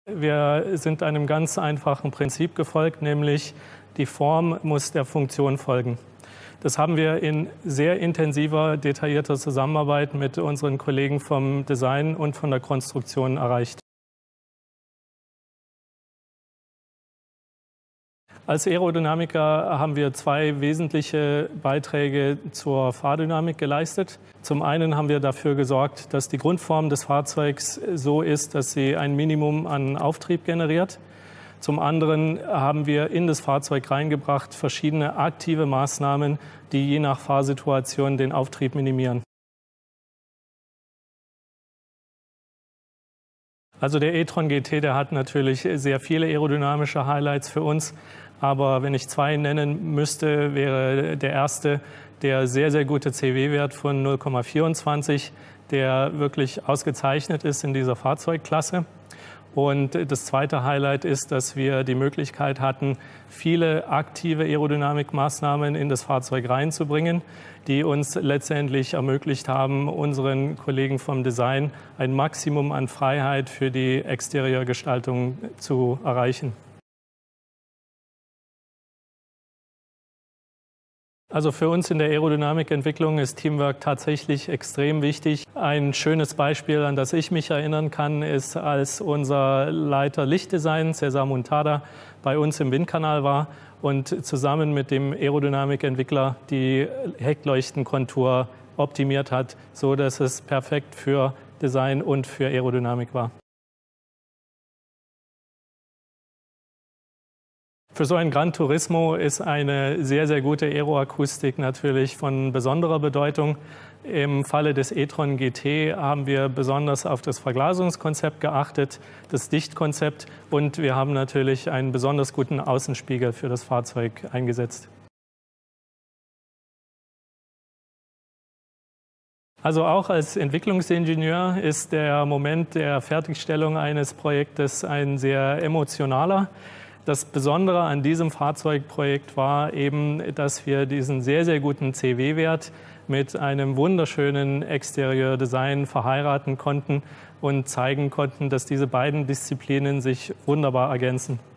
Wir sind einem ganz einfachen Prinzip gefolgt, nämlich die Form muss der Funktion folgen. Das haben wir in sehr intensiver, detaillierter Zusammenarbeit mit unseren Kollegen vom Design und von der Konstruktion erreicht. Als Aerodynamiker haben wir zwei wesentliche Beiträge zur Fahrdynamik geleistet. Zum einen haben wir dafür gesorgt, dass die Grundform des Fahrzeugs so ist, dass sie ein Minimum an Auftrieb generiert. Zum anderen haben wir in das Fahrzeug reingebracht verschiedene aktive Maßnahmen, die je nach Fahrsituation den Auftrieb minimieren. Also der e-tron GT, der hat natürlich sehr viele aerodynamische Highlights für uns. Aber wenn ich zwei nennen müsste, wäre der erste der sehr, sehr gute CW-Wert von 0,24, der wirklich ausgezeichnet ist in dieser Fahrzeugklasse. Und das zweite Highlight ist, dass wir die Möglichkeit hatten, viele aktive Aerodynamikmaßnahmen in das Fahrzeug reinzubringen, die uns letztendlich ermöglicht haben, unseren Kollegen vom Design ein Maximum an Freiheit für die Exteriorgestaltung zu erreichen. Also für uns in der Aerodynamikentwicklung ist Teamwork tatsächlich extrem wichtig. Ein schönes Beispiel, an das ich mich erinnern kann, ist, als unser Leiter Lichtdesign, Cesar Muntada, bei uns im Windkanal war und zusammen mit dem Aerodynamikentwickler die Heckleuchtenkontur optimiert hat, so dass es perfekt für Design und für Aerodynamik war. Für so ein Gran Turismo ist eine sehr, sehr gute Aeroakustik natürlich von besonderer Bedeutung. Im Falle des e-tron GT haben wir besonders auf das Verglasungskonzept geachtet, das Dichtkonzept, und wir haben natürlich einen besonders guten Außenspiegel für das Fahrzeug eingesetzt. Also auch als Entwicklungsingenieur ist der Moment der Fertigstellung eines Projektes ein sehr emotionaler. Das Besondere an diesem Fahrzeugprojekt war eben, dass wir diesen sehr, sehr guten CW-Wert mit einem wunderschönen Exterieur-Design verheiraten konnten und zeigen konnten, dass diese beiden Disziplinen sich wunderbar ergänzen.